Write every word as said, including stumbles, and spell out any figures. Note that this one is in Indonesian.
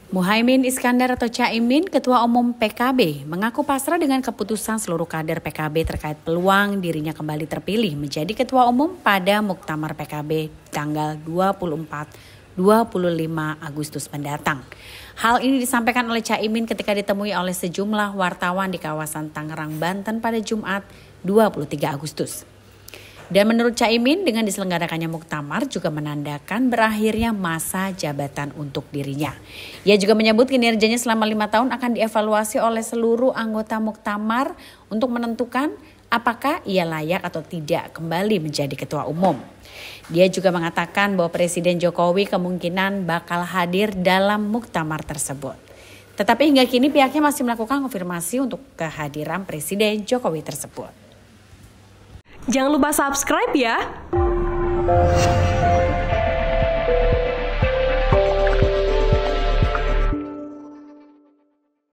Muhaimin Iskandar atau Cak Imin, Ketua Umum P K B, mengaku pasrah dengan keputusan seluruh kader P K B terkait peluang dirinya kembali terpilih menjadi Ketua Umum pada Muktamar P K B tanggal dua puluh empat sampai dua puluh lima Agustus mendatang. Hal ini disampaikan oleh Cak Imin ketika ditemui oleh sejumlah wartawan di kawasan Tangerang, Banten pada Jumat dua puluh tiga Agustus. Dan menurut Cak Imin, dengan diselenggarakannya muktamar juga menandakan berakhirnya masa jabatan untuk dirinya. Ia juga menyebut kinerjanya selama lima tahun akan dievaluasi oleh seluruh anggota muktamar untuk menentukan apakah ia layak atau tidak kembali menjadi ketua umum. Dia juga mengatakan bahwa Presiden Jokowi kemungkinan bakal hadir dalam muktamar tersebut. Tetapi hingga kini pihaknya masih melakukan konfirmasi untuk kehadiran Presiden Jokowi tersebut. Jangan lupa subscribe ya.